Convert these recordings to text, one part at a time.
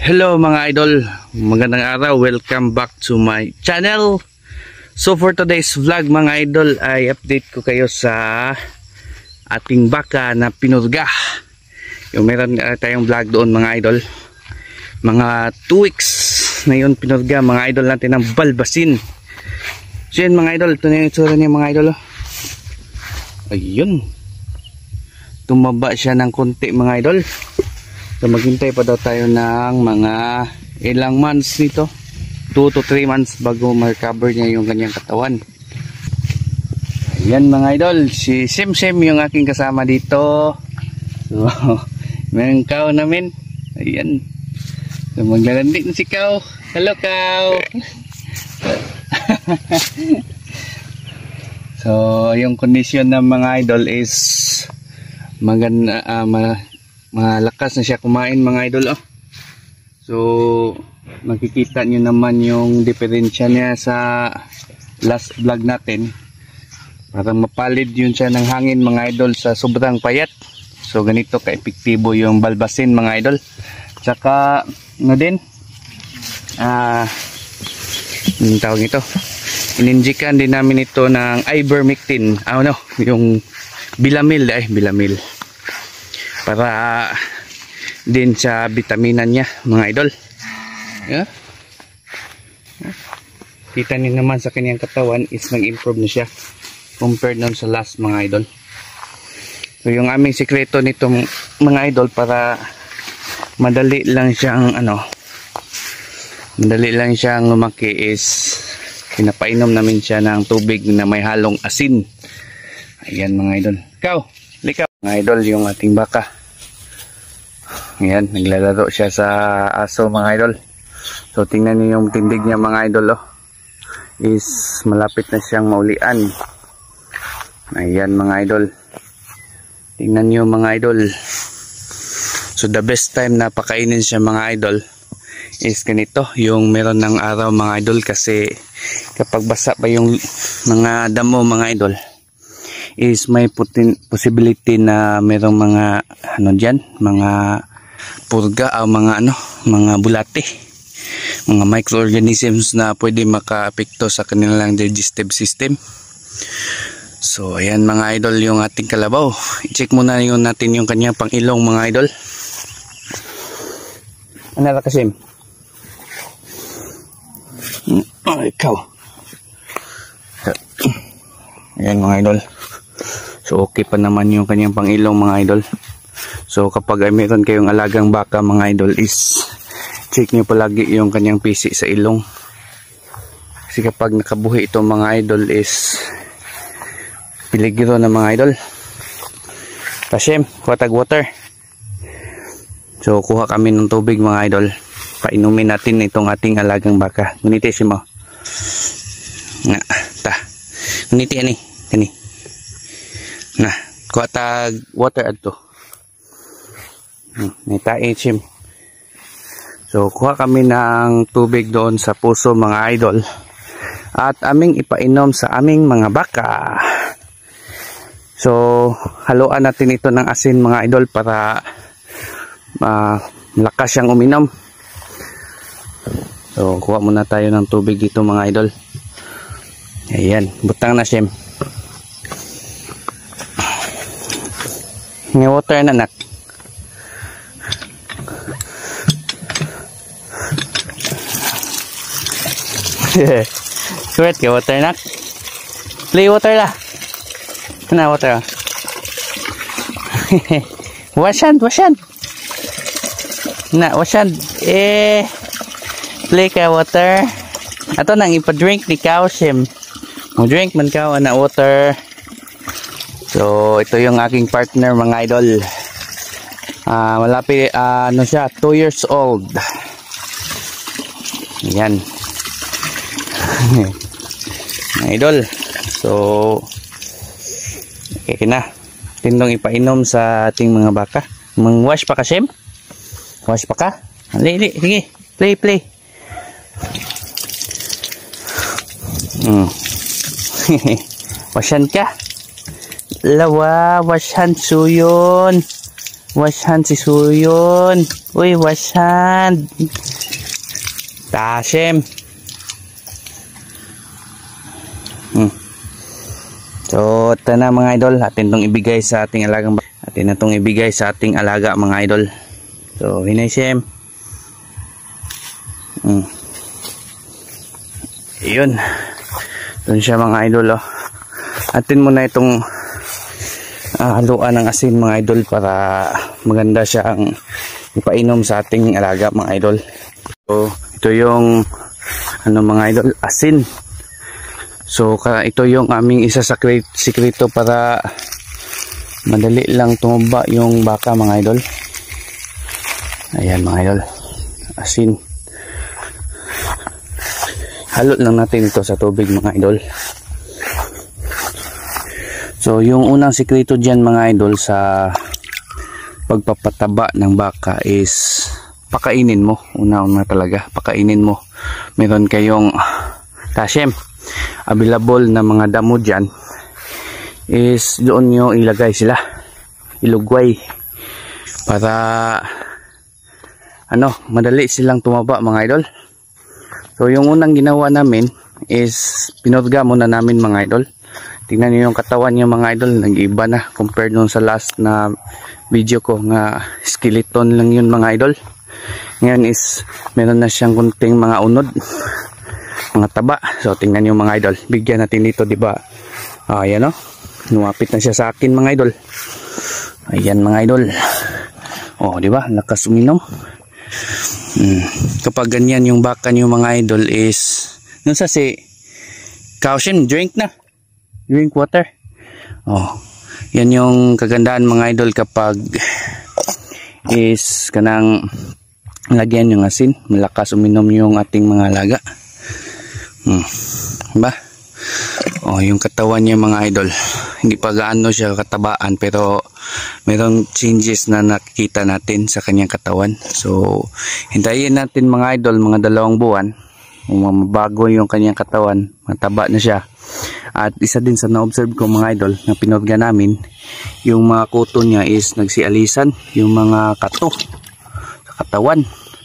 Hello mga idol, magandang araw, welcome back to my channel. So for today's vlog mga idol ay update ko kayo sa ating baka na pinurga. Yung meron tayong vlog doon mga idol, mga 2 weeks na yun pinurga mga idol natin ng balbasin. So yun mga idol, ito na yung itsura niya mga idol. Ayun, tumaba siya ng konti mga idol. So maghintay pa daw tayo ng mga ilang months nito, 2 to 3 months bago ma-recover niya yung kanyang katawan. Ayan mga idol, si Sim yung aking kasama dito. So mayroong cow namin. Ayan, so maglalandi na si cow. Hello cow. So yung condition ng mga idol is maganda, malakas na siya kumain mga idol. So makikita nyo naman yung diferensya niya sa last vlog natin. Parang mapalid yun siya ng hangin mga idol sa sobrang payat. So ganito ka-epektibo yung balbasin mga idol. Tsaka ano din, yung tawag ito, ininjikan din namin ito ng ivermectin, yung bilamil, bilamil, para din sa vitaminan niya mga idol. Yeah. Kita niyo naman sa kanyang katawan is nag-improve na siya compared nun sa last mga idol. So yung aming sikreto nito mga idol, para madali lang siyang lumaki, is pinapainom namin siya ng tubig na may halong asin. Ayan mga idol. Ikaw, likaw mga idol, yung ating baka. Ayan, naglalaro siya sa aso mga idol. So tingnan niyo yung tindig niya mga idol, is malapit na siyang maulian. Ayan mga idol, tingnan niyo mga idol. So the best time na pakainin siya mga idol is ganito, yung meron ng araw mga idol, kasi kapag basa pa yung mga damo mga idol is may possibility na merong mga mga purga o mga bulate, mga microorganisms na pwede maka-apekto sa kanilang digestive system. So ayan mga idol, yung ating kalabaw. I-check muna natin yung kanyang pangilong mga idol. Ano la kasim? Ikaw. Ayan mga idol. So okay pa naman yung kanyang pangilong mga idol. So kapag ay meron kayong alagang baka mga idol, is check nyo palagi yung kanyang pisi sa ilong. Kasi kapag nakabuhi ito mga idol is piligro na mga idol. Kasim, kuha water. So kuha kami ng tubig mga idol, painumin natin itong ating alagang baka. Nguniti si mo nga ta, nguniti ani kani na, kuha tag water adto. Nitain sim. So kuha kami ng tubig doon sa puso mga idol, at aming ipainom sa aming mga baka. So haluan natin ito ng asin mga idol para malakas siyang uminom. So kuha muna tayo ng tubig dito mga idol. Ayan, butang na siyem. May water na nak. Sweat ka water nak. Play water lah. Mana water? Wasan. Na wasan. Play ka water. Ato nang ipa-drink ni Kausim. Mo drink man ka na water. So ito yung aking partner mga idol. Malapit siya, 2 years old. Ayan. Mga idol. So okay na. Tindong ipainom sa ating mga baka. Mang-wash pa ka, Shem? Wash pa ka? Sige. Play. Washan ka? Lawa, washan suyon. Wash hand si Suyon. Uy, wash hand. Tashem. So, ito na mga idol. Atin itong ibigay sa ating alagang baka. Atin na itong ibigay sa ating alaga mga idol. So, hinay Shem. Yun. Doon siya mga idol. Oh. Atin muna itong haluan ng asin mga idol para maganda siyang ipainom sa ating alaga mga idol. So, ito yung mga idol, asin. So, ito yung aming isa sa sikreto para madali lang tumaba yung baka mga idol. Ayan mga idol, asin. Halot lang natin ito sa tubig mga idol. So, yung unang sikreto dyan mga idol sa pagpapataba ng baka is pakainin mo. Una talaga, pakainin mo. Meron kayong Tashem, available na mga damo dyan, is doon nyo ilagay sila, ilugway, para madali silang tumaba mga idol. So, yung unang ginawa namin is pinurga muna namin mga idol. Tingnan niyo yung katawan niya mga idol, nag-iba na compared nung sa last na video ko nga skeleton lang yun mga idol. Ngayon is meron na siyang kunting mga unod, mga taba. So tingnan niyo mga idol, bigyan natin dito, di ba? Ayan, lumapit na siya sa akin mga idol. Ayan mga idol. Oh, di ba? Lakas uminom. Kapag ganyan yung baka niyo mga idol is si Kaushin, drink na. Drink water. Oh, yan yung kagandahan mga idol kapag is kanang lagyan yung asin, malakas uminom yung ating mga alaga. Diba? Oh, yung katawan niya mga idol, hindi pa gaano siya katabaan pero mayroong changes na nakikita natin sa kanyang katawan. So, hintayin natin mga idol, mga 2 buwan, mabago yung kanyang katawan, mataba na siya. At isa din sa na-observe ko mga idol na pinurga namin, yung mga kuto niya is nagsialisan, yung mga kato sa katawan.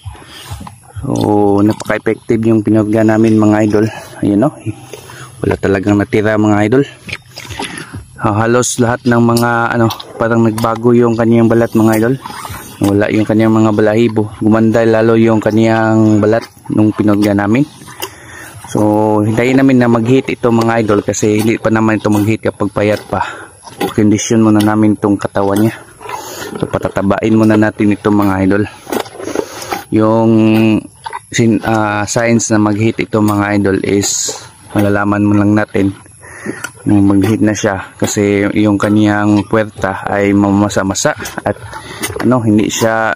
So, napaka-effective yung pinurga namin mga idol. Ayan, wala talagang natira mga idol. Halos lahat ng mga parang nagbago yung kaniyang balat mga idol. Wala yung kaniyang mga balahibo, gumanda lalo yung kaniyang balat nung pinurga namin. So, hintayin namin na mag-heat ito mga idol kasi hindi pa naman ito mag-heat kapag payat pa. Condition muna namin itong katawan niya. So, patatabain muna natin ito mga idol. Yung signs na mag-heat ito mga idol is malalaman mo lang natin nung mag-heat na siya kasi yung kaniyang puwerta ay mamasa-masa at hindi siya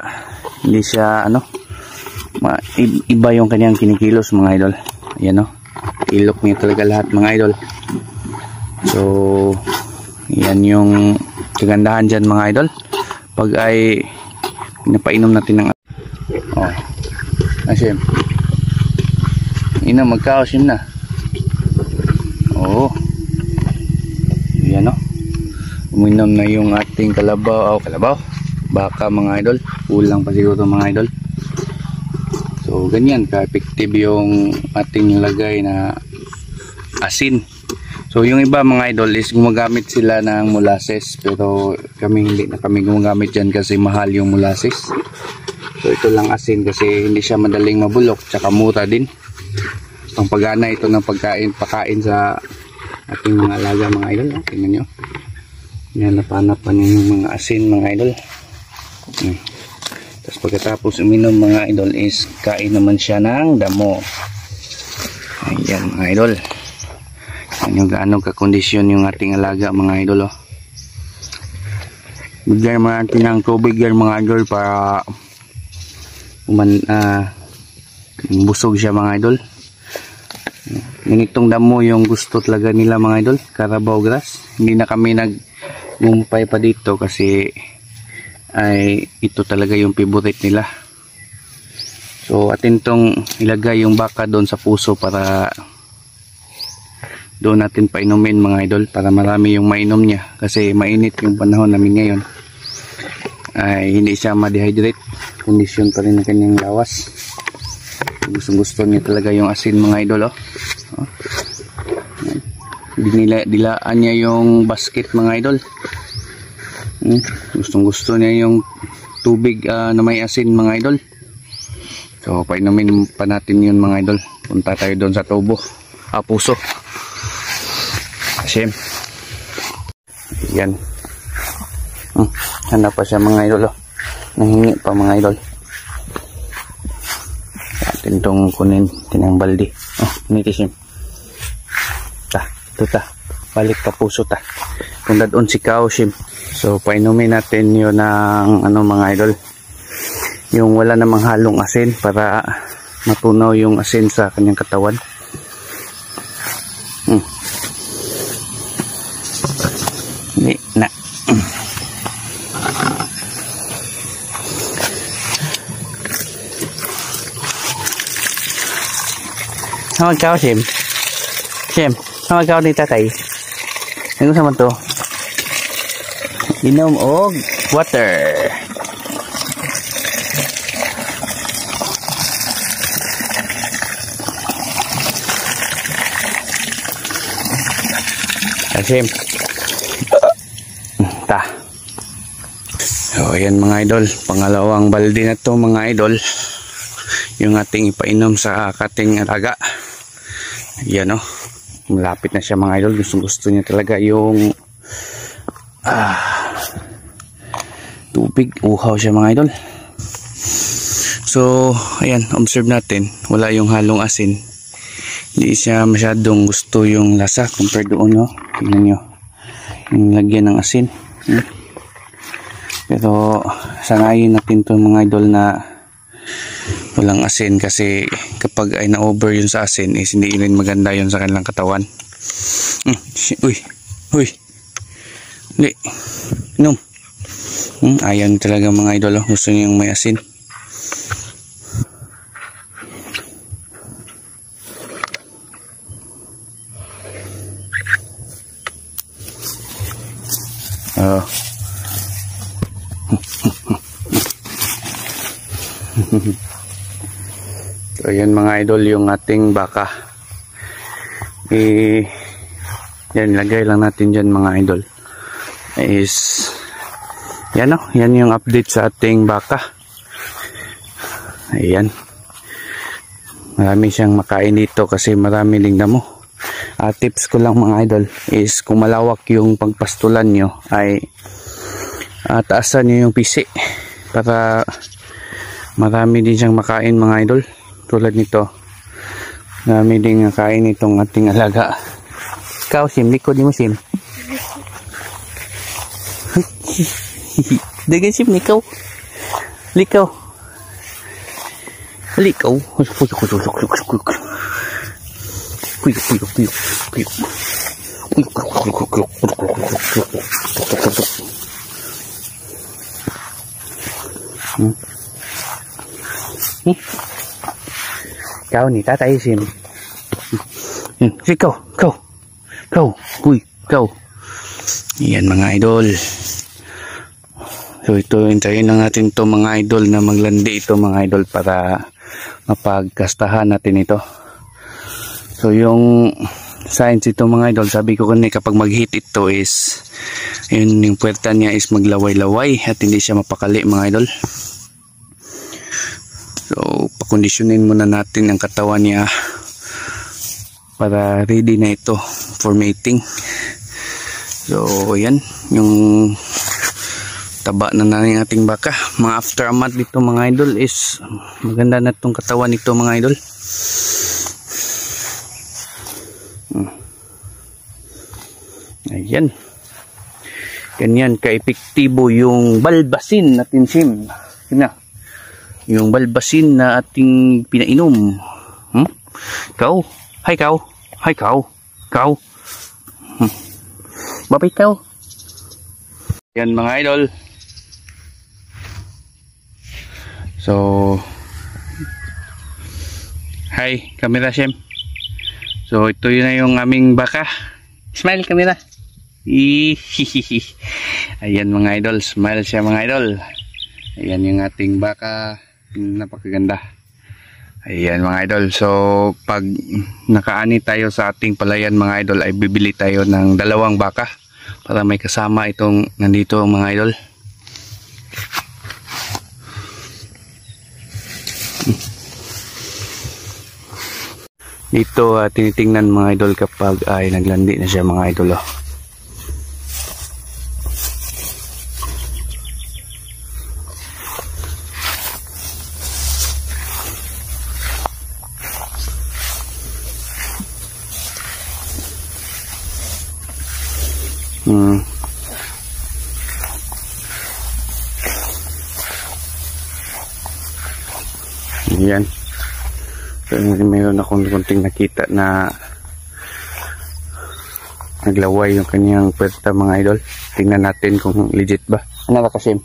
iba yung kaniyang kinikilos mga idol. Ayan, ilok niya talaga lahat mga idol. So, yan yung kagandahan dyan mga idol pag ay pinapainom natin ng Asim, magka-asim na. Yan, uminom na yung ating kalabaw, baka mga idol, kulang pa siguro mga idol. So, ganyan ka-effective yung ating lagay na asin. So, yung iba mga idol is gumagamit sila ng molasses. Pero hindi na kami gumagamit dyan kasi mahal yung molasses. So, ito lang asin kasi hindi siya madaling mabulok. Tsaka mura din. Pangpagana ito ng pakain sa ating mga alaga mga idol. Tingnan nyo. Nanapanapan yung mga asin mga idol. Tapos pagkatapos uminom mga idol is kain naman siya ng damo. Ayan mga idol. Yan yung gaano kakondisyon yung ating alaga mga idol. Bigyan mo natin ng tubig yan mga idol para busog siya mga idol. Ganitong damo yung gusto talaga nila mga idol, Carabao grass. Hindi na kami nagmumpay pa dito kasi ay ito talaga yung favorite nila. So atin tong ilagay yung baka doon sa puso para doon natin painumin mga idol para marami yung mainom niya kasi mainit yung panahon namin ngayon. ay hindi siya ma-dehydrate. Kondisyon pa rin ang kanyang lawas. Gusto niya talaga yung asin mga idol. Dilaan niya yung basket mga idol. Gusto niya yung tubig na may asin mga idol. So painumin pa natin yun mga idol. Punta tayo doon sa tubo, puso. Asim. Yan. Handa pa siya mga idol. Nahingi pa mga idol. Atin itong kunin. Tinang baldi. Nitisim. Ito balik pa puso ta. Kung dadon si Kaushim. So painumin natin yun ng mga idol. Yung wala namang halong asin para matunaw yung asin sa kanyang katawan. Hindi na. Hawag ka, Sim. Sim, hawag ka ni tatay. Ano sa man to? Inom og water. Sim. So ayan mga idol, pangalawang balde na to mga idol, yung ating ipainom sa ating alaga. Ayan malapit na siya mga idol. Gusto niya talaga yung tubig, uhaw siya mga idol. So ayan, observe natin, wala yung halong asin. Hindi siya masyadong gusto yung lasa compared doon. Tingnan nyo yung lagyan ng asin. Pero sanayin natin to mga idol na walang asin, kasi kapag ay na-over yun sa asin is hindi rin maganda yun sa kanilang katawan. Uy hindi inom. Ayan talaga mga idol. Gusto niya yung may asin. So yan mga idol, yung ating baka. Yan, lagay lang natin dyan mga idol. Is yan yan yung update sa ating baka. Ayan. Marami siyang makain dito kasi marami ding damo. Tips ko lang mga idol is kung malawak yung pagpastulan nyo ay taasan nyo yung pisi para marami din siyang makain mga idol. Tulad nito, marami din kain itong ating alaga. Ikaw Sim, likod mo Sim. Dagan Sim, likaw. Likaw. Kau ni tatay Sim. Kau. Uy, kau. Yan mga idol. So ito, hintayin lang natin to mga idol na maglandi ito mga idol para mapagkastahan natin ito. So yung science ito mga idol, sabi ko kanina kapag mag-hit ito is yun, yung puwerta niya is maglaway-laway at hindi siya mapakali mga idol. So pakondisyonin muna natin ang katawan niya para ready na ito for mating. So yan yung taba na ng ating baka. Mga after a month dito mga idol is maganda na itong katawan nito mga idol. Ayan. Ganyan ka-epektibo yung balbasin natin Sim. Yung balbasin na ating pinainom. Kau. Hi kau. Kau. Babay kau. Yan mga idol. So hi camera Sim. So ito yun na yung aming baka. Smile camera. Ayan mga idol, smile siya mga idol. Ayan yung ating baka, napakaganda. Ayan mga idol, so pag nakaani tayo sa ating palayan mga idol ay bibili tayo ng 2 baka para may kasama itong nandito mga idol. Dito tinitingnan mga idol kapag ay naglandi na siya mga idol. Ayan. So, mayroon akong kunting nakita na naglaway yung kanyang puwerta mga idol. Tingnan natin kung legit ba. Ano ba kasi?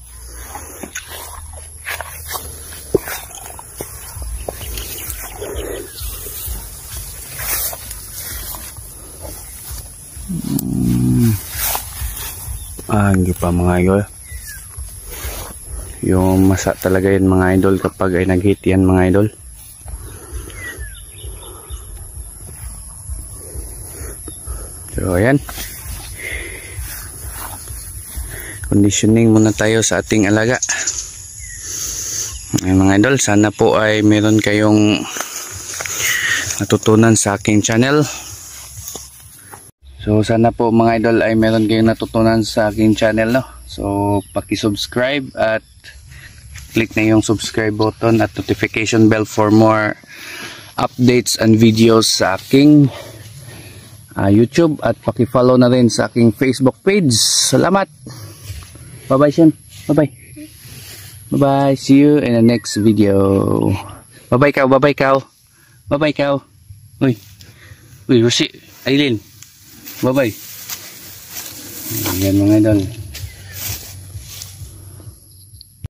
Hindi pa mga idol. Yung masa talaga yan mga idol kapag ay nag-hit yan mga idol. So ayan. Conditioning muna tayo sa ating alaga. Ayan mga idol, sana po ay meron kayong natutunan sa aking channel. So sana po mga idol ay meron kayong natutunan sa aking channel, no? So paki-subscribe at click na yung subscribe button at notification bell for more updates and videos sa aking YouTube, at paki-follow na rin sa aking Facebook page. Salamat. Bye-bye Shem. Bye-bye. Bye-bye. See you in the next video. Bye-bye Kao. Bye-bye Kao. Bye-bye Kao. Uy. Uy, Rosie. Aileen. Bye-bye. Ayan mga idol.